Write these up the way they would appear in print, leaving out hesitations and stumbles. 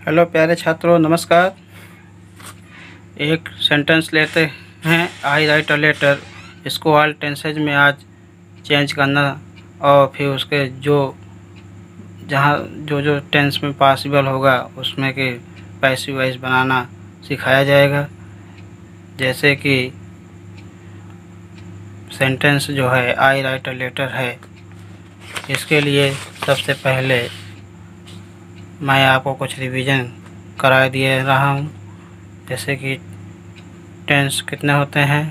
Hello प्यारे छात्रों, नमस्कार। एक सेंटेंस लेते हैं, आई राइट अ लेटर। इसको ऑल टेंसेज में आज चेंज करना और फिर उसके जहाँ जो टेंस में पॉसिबल होगा उसमें के पैसिव वॉइस बनाना सिखाया जाएगा। जैसे कि सेंटेंस जो है आई राइट अ लेटर है, इसके लिए सबसे पहले मैं आपको कुछ रिवीजन करा दिए रहा हूँ। जैसे कि टेंस कितने होते हैं,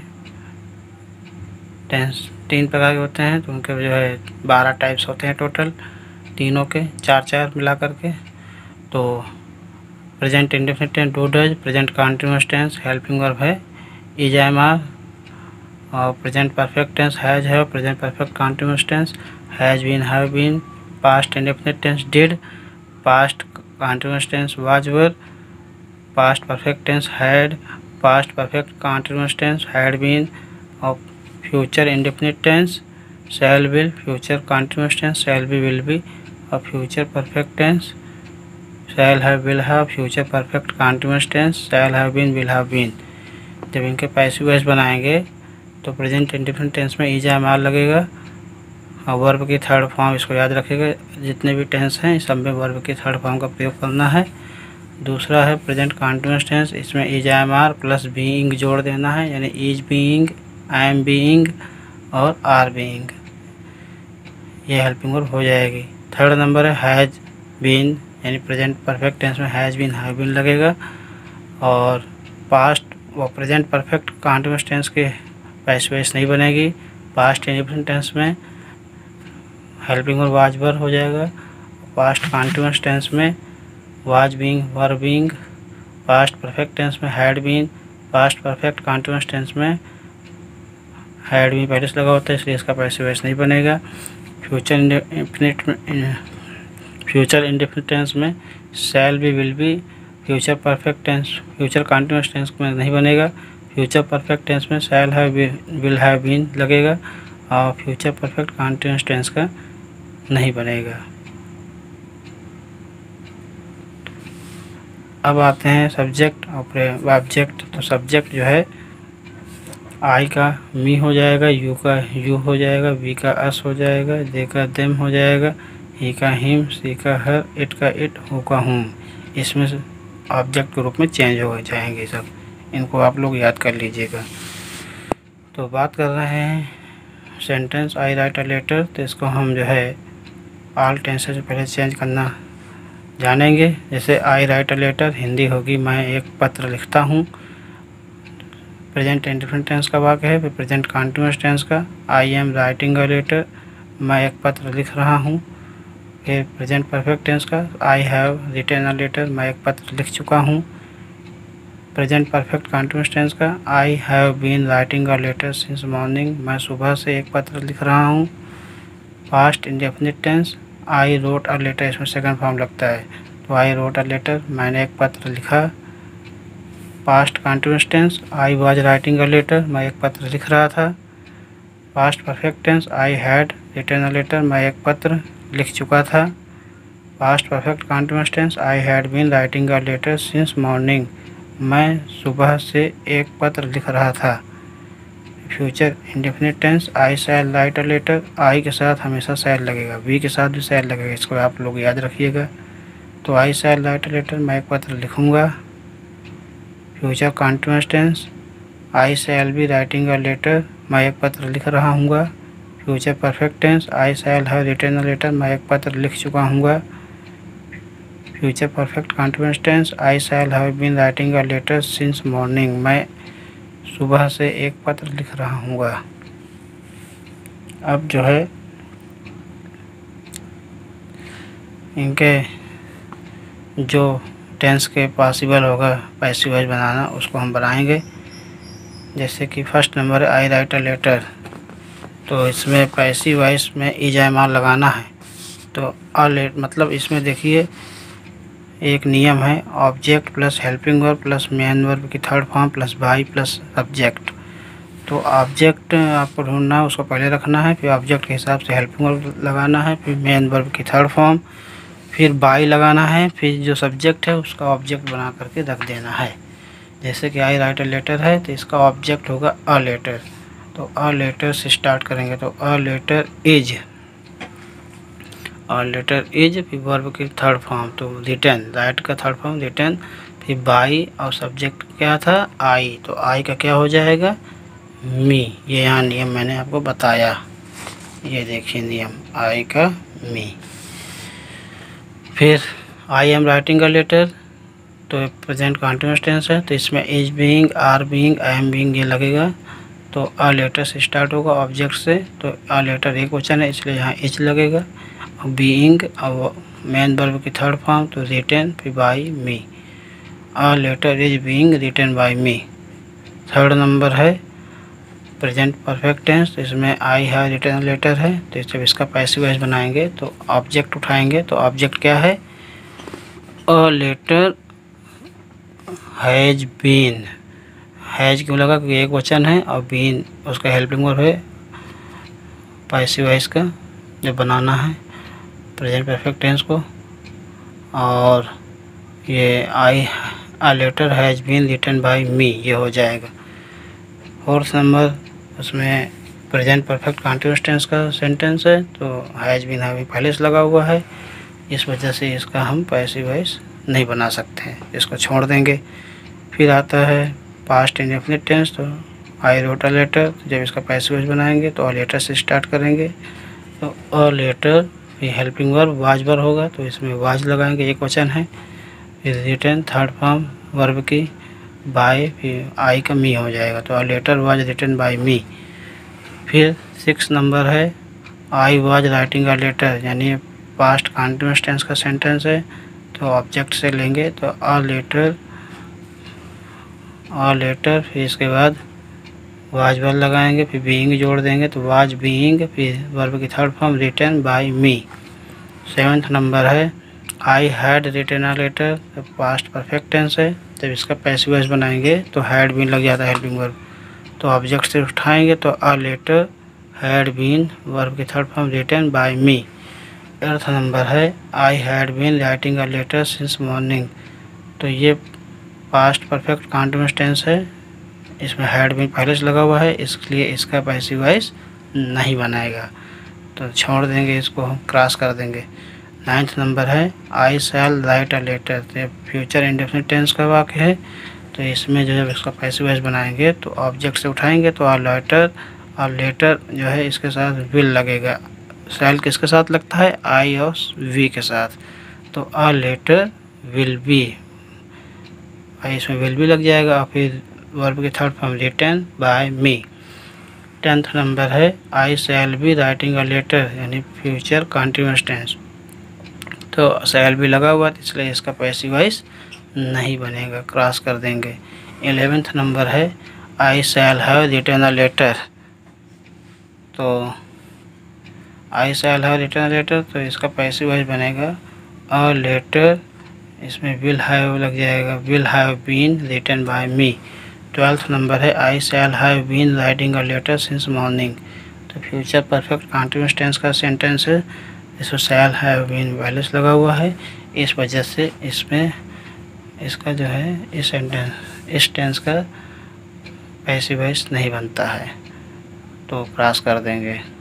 टेंस 3 प्रकार के होते हैं, तो उनके जो है 12 टाइप्स होते हैं टोटल, तीनों के 4 मिला करके। तो present indefinite tense do does, present continuous tense helping verb है इज एम आर, और प्रेजेंट परफेक्ट टेंस हैज है, present perfect continuous tense has been have been, past indefinite tense did, past continuous tense was were, past perfect tense had, past perfect continuous tense had been, और future indefinite tense shall will, future continuous tense shall be will be, और future perfect tense shall have will have, future perfect continuous tense shall have been will have been. जब इनके passive voice बनाएंगे तो present indefinite tense में is am are लगेगा, और verb की third form इसको याद रखिएगा। जितने भी टेंस हैं सब में वर्ब की थर्ड फॉर्म का प्रयोग करना है। दूसरा है प्रेजेंट कंटीन्यूअस टेंस, इसमें is am are plus being जोड़ देना है, यानी is being, I am being और आर बीइंग, ये हेल्पिंग वर्ब हो जाएगी। थर्ड नंबर है हैज बीन, यानी प्रेजेंट परफेक्ट टेंस में हैज बीन हैव बीन लगेगा, और पास्ट व प्रेजेंट परफेक्ट कंटीन्यूअस टेंस के पैसिव वॉइस नहीं बनेगी। पास्ट इंडेफिनिट टेंस में हेल्पिंग वर्ब वाज वर हो जाएगा, पास्ट कंटीन्यूअस टेंस में was being were being, past perfect tense में had been, past perfect continuous tense में हैड बीन पहले से लगा होता है, इसलिए इसका पैसिव वॉइस नहीं बनेगा। फ्यूचर इंडेफिनिट टेंस में shall be will be, future perfect tense future continuous tense में नहीं बनेगा। फ्यूचर परफेक्ट टेंस में shall have will have been लगेगा, और फ्यूचर परफेक्ट कंटीन्यूअस टेंस का नहीं बनेगा। अब आते हैं सब्जेक्ट और ऑब्जेक्ट। तो सब्जेक्ट जो है आई का मी हो जाएगा, यू का यू हो जाएगा, वी का अस हो जाएगा, दे का देम हो जाएगा, ही का हिम, सी का हर, इट का इट, हु का हुम। इसमें से ऑब्जेक्ट के रूप में चेंज हो जाएंगे सब, इनको आप लोग याद कर लीजिएगा। तो बात कर रहे हैं sentence I write a letter, तो इसको हम जो है ऑल टेंसेस से पहले चेंज करना जानेंगे। जैसे I write a letter Hindi होगी मैं एक पत्र लिखता हूँ। प्रेजेंट इंडेफिनिट टेंस का वाक्य है, फिर प्रेजेंट कंटीन्यूअस टेंस का I am writing a letter, मैं एक पत्र लिख रहा हूँ। फिर प्रेजेंट परफेक्ट टेंस का I have written a letter, मैं एक पत्र लिख चुका हूँ। प्रेजेंट परफेक्ट कंटीन्यूअस टेंस का I have been writing a letter since morning, मैं सुबह से एक पत्र लिख रहा हूँ। Past indefinite tense I wrote a letter, इसमें सेकंड फॉर्म लगता है, तो आई रोट अ लेटर, मैंने एक पत्र लिखा। Past continuous tense I was writing a letter, मैं एक पत्र लिख रहा था। Past perfect tense I had written a letter, मैं एक पत्र लिख चुका था। Past perfect continuous tense I had been writing a letter since morning, मैं सुबह से एक पत्र लिख रहा था। Future indefinite tense I shall write a letter, I के साथ हमेशा शैल लगेगा, वी के साथ भी शैल लगेगा, इसको आप लोग याद रखिएगा। तो I shall write a letter, मैं एक पत्र लिखूँगा। Future continuous tense I shall be writing a letter, मैं एक पत्र लिख रहा हूँगा। Future perfect tense I shall have written a letter, मैं एक पत्र लिख चुका हूँगा। Future perfect continuous tense I shall have been writing a letter since morning, मैं सुबह से एक पत्र लिख रहा हूँगा। अब जो है इनके जो टेंस के पॉसिबल होगा पैसिव वॉइस बनाना, उसको हम बनाएंगे। जैसे कि फर्स्ट नंबर है आई राइट अ लेटर, तो इसमें पैसिव वॉइस में इज एम आर लगाना है। तो मतलब इसमें देखिए एक नियम है, object plus helping verb plus main verb की third form plus by plus subject. तो ऑब्जेक्ट आपको ढूंढना है, उसको पहले रखना है, फिर ऑब्जेक्ट के हिसाब से हेल्पिंग वर्ब लगाना है, फिर मेन वर्ब की थर्ड फॉर्म, फिर बाई लगाना है, फिर जो सब्जेक्ट है उसका ऑब्जेक्ट बना करके रख देना है। जैसे कि आई राइट अ लेटर है तो इसका ऑब्जेक्ट होगा अ लेटर, तो अ लेटर से स्टार्ट करेंगे तो a letter is, a letter is, फिर वर्ब की थर्ड फॉर्म तो रिटन, राइट का थर्ड फॉर्म रिटन, फिर बाई और सब्जेक्ट क्या था आई, तो आई का क्या हो जाएगा मी। ये यहाँ नियम मैंने आपको बताया, ये देखिए नियम आई का मी। फिर I am writing a letter तो प्रेजेंट कंटिन्यूअस टेंस है, तो इसमें is being, are being, I am being ये लगेगा, तो अ लेटर से स्टार्ट होगा ऑब्जेक्ट से, तो अ लेटर एक वचन है इसलिए यहाँ इज लगेगा। बीइंग और मेन वर्ब की थर्ड फॉर्म तो रिटन फिर by me, a letter is being written by me. Third number है प्रेजेंट परफेक्ट टेंस, तो इसमें आई हैव रिटन लेटर है, तो जब इसका पैसिव वॉइस बनाएंगे तो ऑब्जेक्ट उठाएंगे, तो ऑब्जेक्ट क्या है a letter has been, has क्यों लगा क्योंकि एक वचन है और बीन उसका हेल्पिंग वर्ब है पैसिव वॉइस का जब बनाना है प्रेजेंट परफेक्ट टेंस को। और ये I a letter has been written by me ये हो जाएगा। फोर्थ नंबर उसमें प्रेजेंट परफेक्ट कंटीन्यूअस टेंस का सेंटेंस है, तो हैज बीन अभी पहले से लगा हुआ है, इस वजह से इसका हम पैसिव वॉइस नहीं बना सकते हैं, इसको छोड़ देंगे। फिर आता है पास्ट इंडेफिनिट टेंस, तो आई रोट अ लेटर, जब इसका पैसिव वॉइस बनाएंगे तो अ लेटर से स्टार्ट करेंगे, तो अ लेटर फिर हेल्पिंग वर्ब वाज वर्ब होगा, तो इसमें वाज लगाएंगे एक वचन है, फिर रिटन थर्ड फॉर्म वर्ब की बाय, फिर आई का मी हो जाएगा, तो a letter was written by me. फिर 6 नंबर है I was writing a letter, यानी पास्ट कंटीन्यूअस टेंस का सेंटेंस है, तो ऑब्जेक्ट से लेंगे तो अ लेटर फिर इसके बाद वाज वर्ब लगाएंगे, फिर बीइंग जोड़ देंगे तो वाज बीइंग, फिर वर्ब की third form written by me. 7th number है I had written a letter, तो पास्ट परफेक्ट टेंस है, जब इसका पैसिव वॉइस बनाएंगे तो हैड बीन लग जाता है हेल्पिंग वर्ब, तो ऑब्जेक्ट से उठाएंगे तो a letter had been, verb की third form written by me. 8th number है I had been writing a letter since morning, तो ये पास्ट परफेक्ट कंटीन्यूअस टेंस है, इसमें हैड बीन पहले से लगा हुआ है, इसलिए इसका पैसिव वॉइस नहीं बनाएगा, तो छोड़ देंगे, इसको हम क्रॉस कर देंगे। 9th नंबर है I shall write a letter, तो फ्यूचर इंडेफिनिट टेंस का वाक्य है, तो इसमें जो है इसका पैसिव वॉइस बनाएंगे तो ऑब्जेक्ट से उठाएंगे तो और लेटर जो है इसके साथ विल लगेगा। शैल किसके साथ लगता है आई और वी के साथ, तो अ लेटर विल बी, इसमें विल भी लग जाएगा और फिर वर्ब की third form written by me. 10th number है I shall be writing a letter, यानी फ्यूचर कंटीन्यूअस टेंस, तो शैल भी लगा हुआ है इसलिए इसका पैसिव वॉइस नहीं बनेगा, क्रॉस कर देंगे। 11th नंबर है I shall have written a letter, तो I shall have written a letter, तो इसका पैसिव वॉइस बनेगा अ लेटर, इसमें विल हैव लग जाएगा, will have been written by me. 12th number है I shall have been writing a letter since morning, तो future perfect continuous tense का sentence है, इसमें शैल हैव बीन पहले से लगा हुआ है, इस वजह से इसमें इसका जो है इस टेंस का पैसिव वॉइस नहीं बनता है, तो क्रॉस कर देंगे।